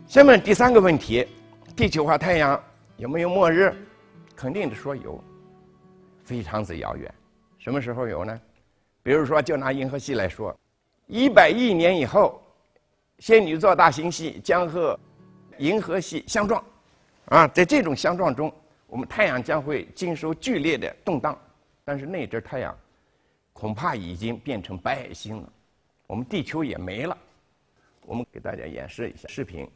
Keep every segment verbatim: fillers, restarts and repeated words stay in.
下面第三个问题，地球和太阳有没有末日？肯定的说有，非常之遥远。什么时候有呢？比如说，就拿银河系来说，一百亿年以后，仙女座大星系将和银河系相撞，啊，在这种相撞中，我们太阳将会经受剧烈的动荡，但是那阵太阳恐怕已经变成白矮星了，我们地球也没了。我们给大家演示一下视频。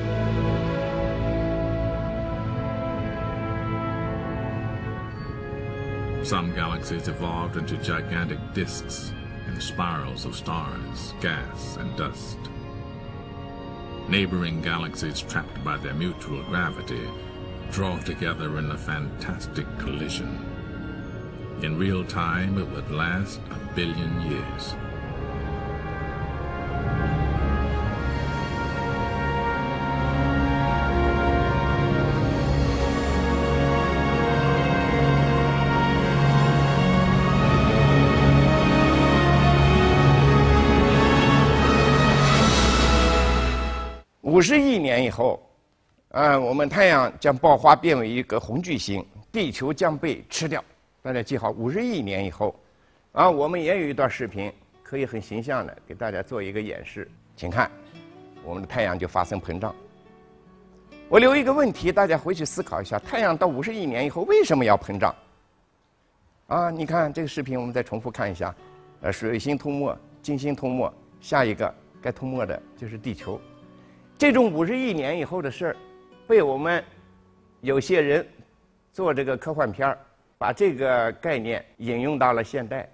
Some galaxies evolved into gigantic disks and spirals of stars, gas, and dust. Neighboring galaxies, trapped by their mutual gravity, drove together in a fantastic collision. In real time, it would last a billion years. 五十亿年以后，啊，我们太阳将爆发变为一个红巨星，地球将被吃掉。大家记好，五十亿年以后，啊，我们也有一段视频，可以很形象的给大家做一个演示。请看，我们的太阳就发生膨胀。我留一个问题，大家回去思考一下：太阳到五十亿年以后为什么要膨胀？啊，你看这个视频，我们再重复看一下。呃，水星吞没，金星吞没，下一个该吞没的就是地球。这种五十亿年以后的事儿，被我们有些人做这个科幻片儿，把这个概念引用到了现代。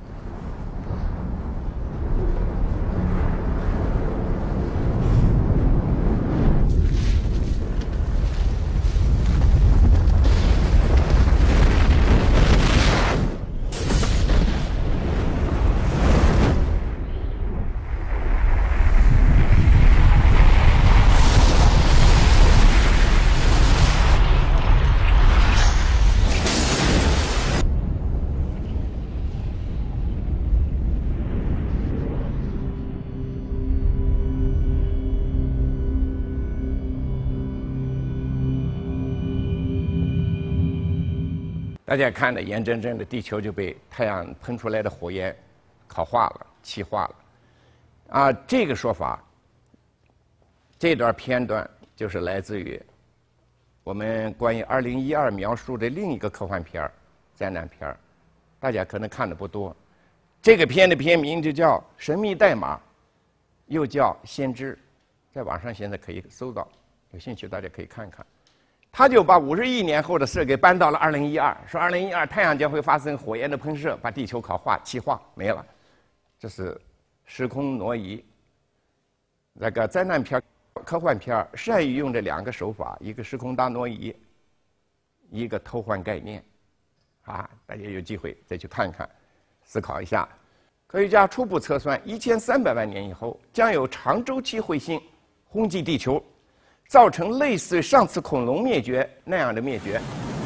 大家看的眼睁睁的，地球就被太阳喷出来的火焰烤化了、气化了。啊，这个说法，这段片段就是来自于我们关于二零一二描述的另一个科幻片儿、灾难片儿，大家可能看的不多。这个片的片名就叫《神秘代码》，又叫《先知》，在网上现在可以搜到，有兴趣大家可以看看。他就把五十亿年后的事给搬到了二零一二，说二零一二太阳将会发生火焰的喷射，把地球烤化、气化没了，这是时空挪移。那个灾难片、科幻片善于用这两个手法，一个时空大挪移，一个偷换概念。啊，大家有机会再去看看，思考一下。科学家初步测算，一千三百万年以后，将有长周期彗星轰击地球。造成类似于上次恐龙灭绝那样的灭绝。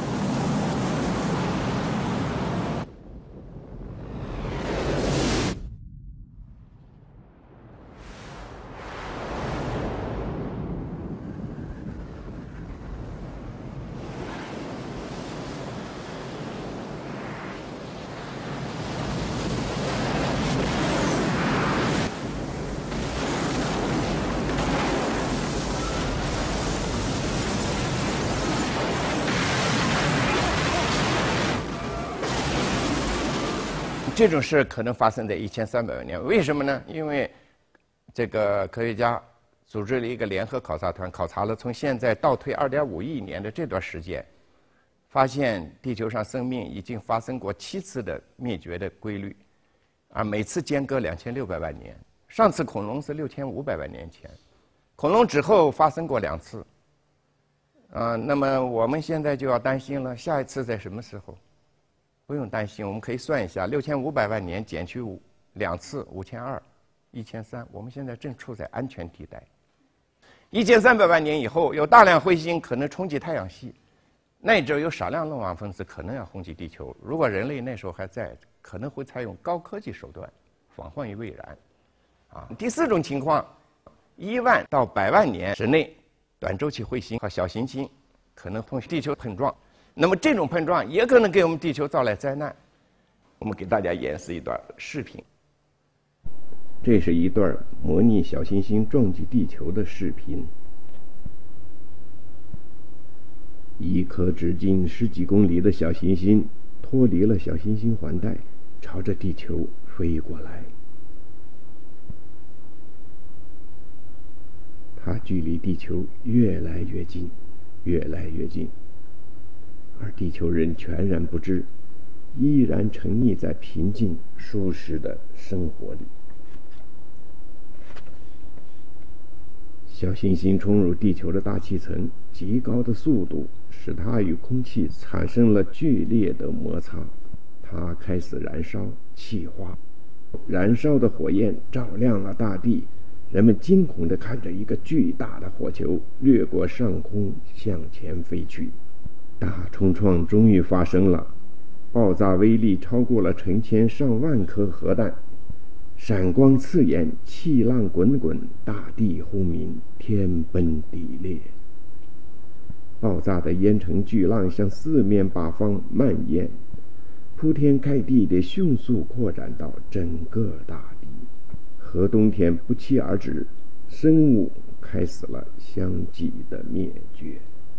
这种事可能发生在一千三百万年，为什么呢？因为这个科学家组织了一个联合考察团，考察了从现在倒退二点五亿年的这段时间，发现地球上生命已经发生过七次的灭绝的规律，啊，每次间隔两千六百万年。上次恐龙是六千五百万年前，恐龙之后发生过两次，啊，那么我们现在就要担心了，下一次在什么时候？不用担心，我们可以算一下，六千五百万年减去五两次，五千二，一千三，我们现在正处在安全地带。一千三百万年以后，有大量彗星可能冲击太阳系，那阵有少量漏网分子可能要轰击地球。如果人类那时候还在，可能会采用高科技手段，防患于未然。啊，第四种情况， 一万到百万年之内，短周期彗星和小行星可能同地球碰撞，那么这种碰撞也可能给我们地球带来灾难。我们给大家演示一段视频。这是一段模拟小行星撞击地球的视频。一颗直径十几公里的小行星脱离了小行星环带，朝着地球飞过来。它距离地球越来越近，越来越近，而地球人全然不知，依然沉溺在平静舒适的生活里。小行星冲入地球的大气层，极高的速度使它与空气产生了剧烈的摩擦，它开始燃烧气化，燃烧的火焰照亮了大地，人们惊恐地看着一个巨大的火球掠过上空向前飞去。大冲撞终于发生了，爆炸威力超过了成千上万颗核弹，闪光刺眼，气浪滚滚，大地轰鸣，天崩地裂。爆炸的烟尘巨浪向四面八方蔓延，铺天盖地地迅速扩展到整个大地。核冬天不期而至，生物开始了相继的灭绝。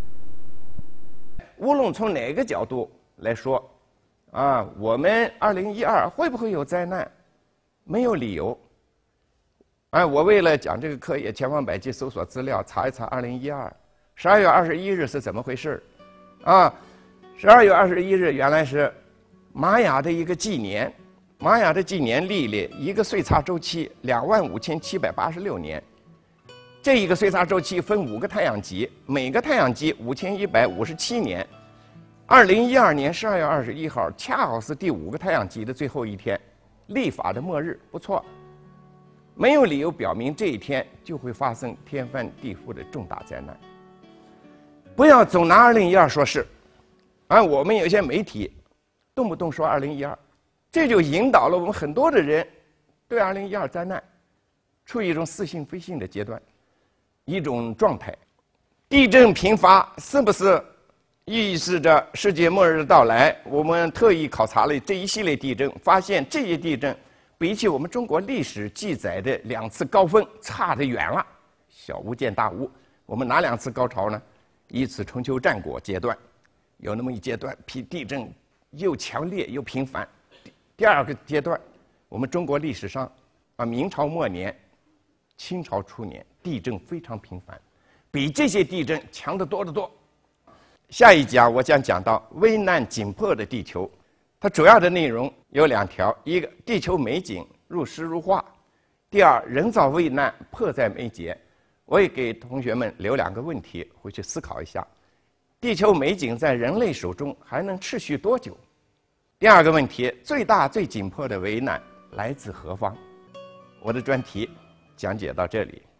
无论从哪个角度来说，啊，我们二零一二会不会有灾难？没有理由。哎，我为了讲这个课也千方百计搜索资料，查一查二零一二十二月二十一日是怎么回事啊？十二月二十一日原来是玛雅的一个纪年，玛雅的纪年历里一个岁差周期两万五千七百八十六年，这一个岁差周期分五个太阳极，每个太阳极五千一百五十七年。二零一二年十二月二十一号恰好是第五个太阳极的最后一天，历法的末日，不错。没有理由表明这一天就会发生天翻地覆的重大灾难。不要总拿二零一二说事，啊，我们有些媒体动不动说二零一二，这就引导了我们很多的人对二零一二灾难处于一种似信非信的阶段，一种状态。地震频发是不是预示着世界末日的到来？我们特意考察了这一系列地震，发现这些地震比起我们中国历史记载的两次高峰差得远了，小巫见大巫。我们哪两次高潮呢？一次春秋战国阶段，有那么一阶段地震又强烈又频繁。第二个阶段，我们中国历史上啊，明朝末年、清朝初年地震非常频繁，比这些地震强得多得多。下一讲我将讲到危难紧迫的地球，它主要的内容有两条：一个地球美景如诗如画；第二，人造危难迫在眉睫。我也给同学们留两个问题，回去思考一下：地球美景在人类手中还能持续多久？第二个问题，最大最紧迫的危难来自何方？我的专题讲解到这里。